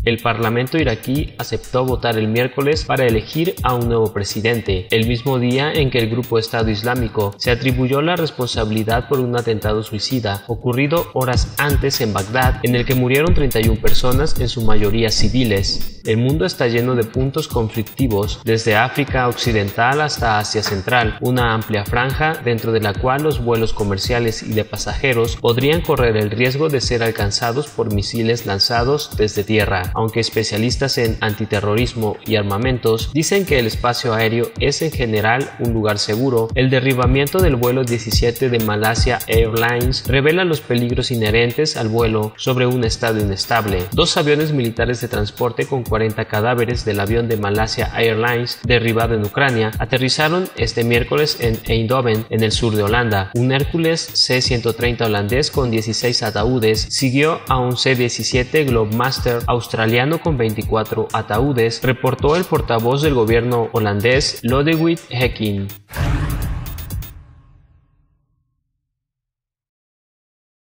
El parlamento iraquí aceptó votar el miércoles para elegir a un nuevo presidente, el mismo día en que el grupo Estado Islámico se atribuyó la responsabilidad por un atentado suicida ocurrido horas antes en Bagdad, en el que murieron 31 personas, en su mayoría civiles. El mundo está lleno de puntos conflictivos, desde África Occidental hasta Asia Central, una amplia franja dentro de la cual los vuelos comerciales y de pasajeros podrían correr el riesgo de ser alcanzados por misiles lanzados desde tierra, aunque especialistas en antiterrorismo y armamentos dicen que el espacio aéreo es en general un lugar seguro. El derribamiento del vuelo 17 de Malaysia Airlines revela los peligros inherentes al vuelo sobre un estado inestable. Dos aviones militares de transporte con 40 cadáveres del avión de Malaysia Airlines derribado en Ucrania aterrizaron este miércoles en Eindhoven, en el sur de Holanda. Un Hércules C-130 holandés con 16 ataúdes siguió a un C-17 Globemaster australiano con 24 ataúdes, reportó el portavoz del gobierno holandés Lodewijk Hekking.